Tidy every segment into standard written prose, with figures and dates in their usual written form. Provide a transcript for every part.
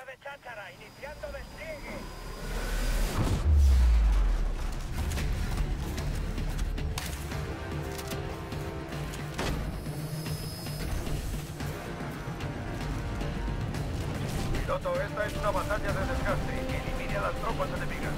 de cháchara, iniciando despliegue. Piloto, esta es una batalla de desgaste. Elimine a las tropas enemigas.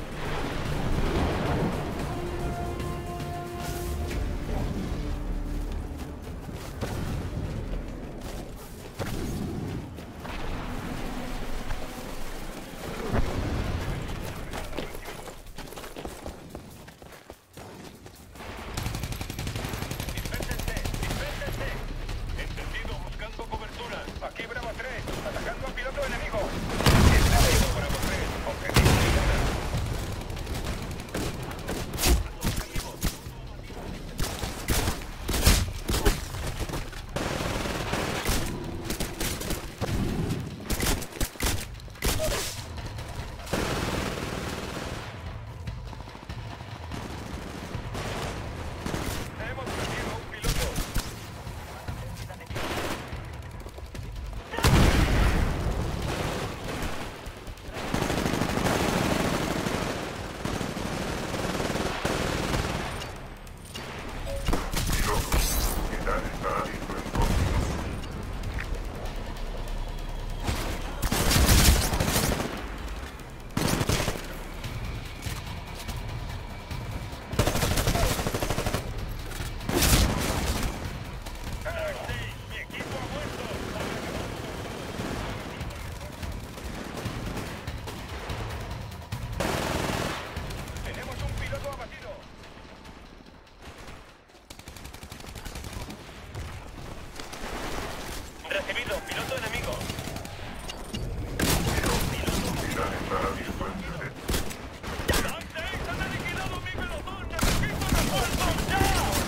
Recibido, piloto enemigo. ¡Han aniquilado mi pelotón! ¡Necesito refuerzos ya!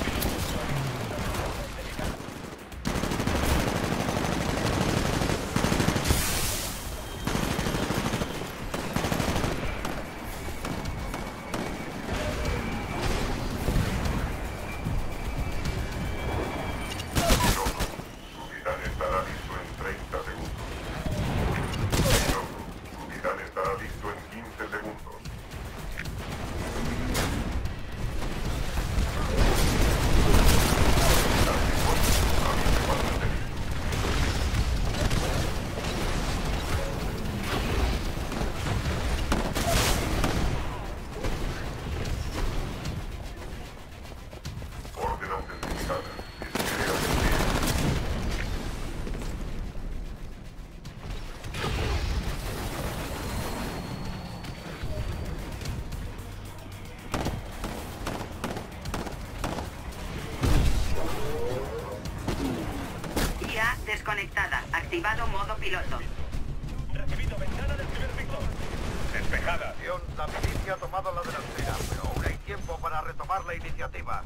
Desconectada. Activado modo piloto. Recibido, ventana del primer piso. Despejada. La milicia ha tomado la delantera, pero aún hay tiempo para retomar la iniciativa.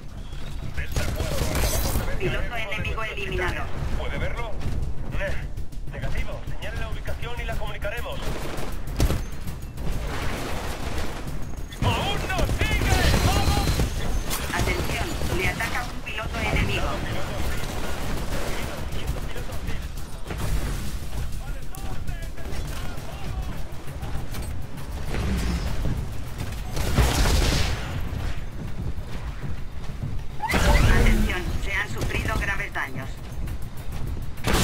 Piloto enemigo eliminado. ¿Puede verlo? Negativo. Señale la ubicación y la comunicaremos. ¡Aún no sigue! ¡Vamos! Atención, le ataca un piloto enemigo. Atención, se han sufrido graves daños.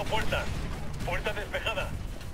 puerta. Puerta despejada.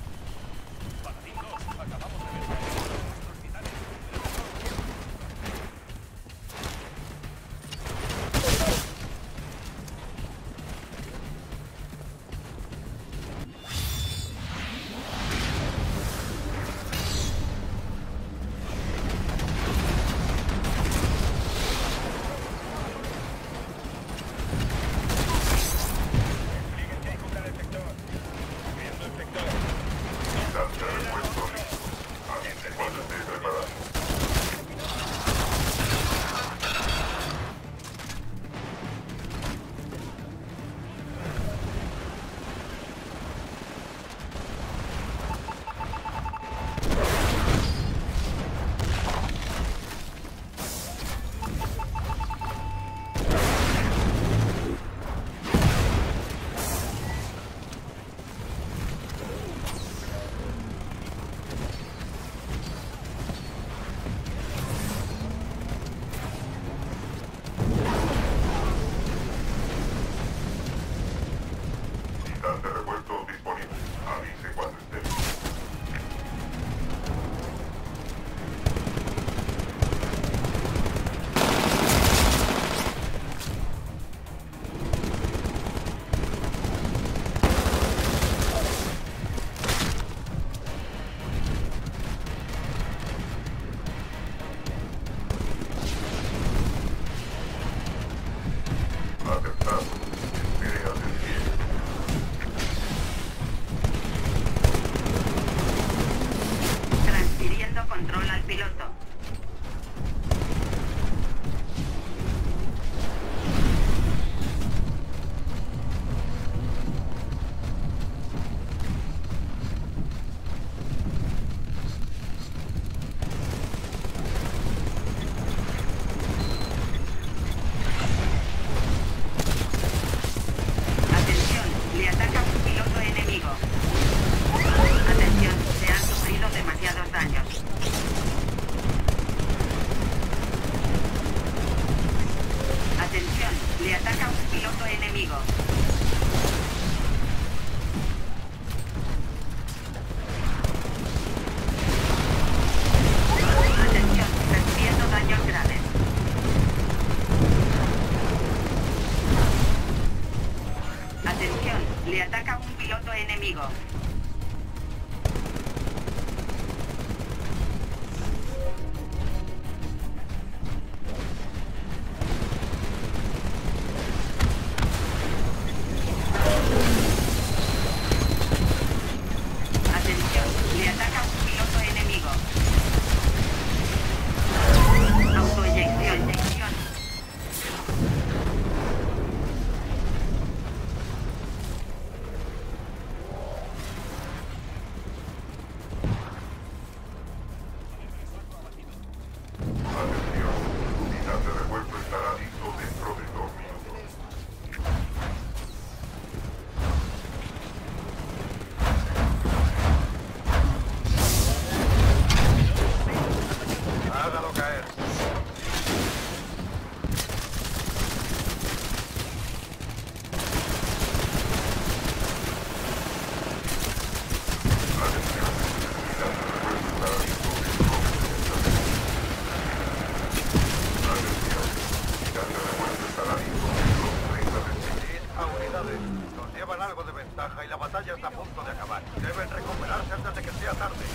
Control al piloto. Atención, le ataca un piloto enemigo. Atención, se han sufrido demasiados daños. Atención, le ataca un piloto enemigo. Atención, recibiendo daños graves. Atención, le ataca un piloto enemigo. Atención, le ataca un piloto enemigo. Autoeyección. Unidad de revuelto estará listo dentro de 2 minutos. Hágalo caer. Nos llevan algo de ventaja y la batalla está a punto de acabar. Deben recuperarse antes de que sea tarde.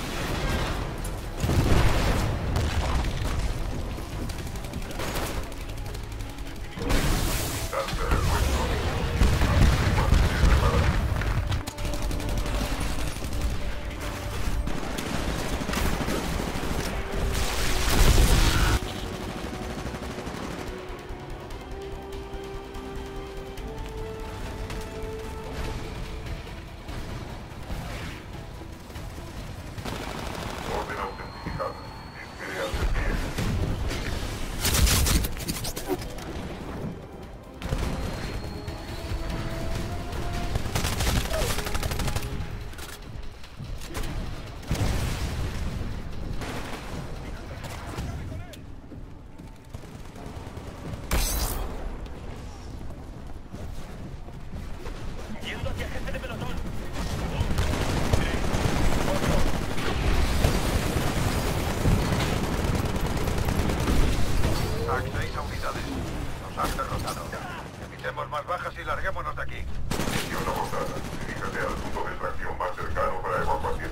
TAC, 6 unidades. Nos han derrotado. Evitemos más bajas y larguémonos de aquí. Misión abortada. Diríjate al punto de extracción más cercano para evacuación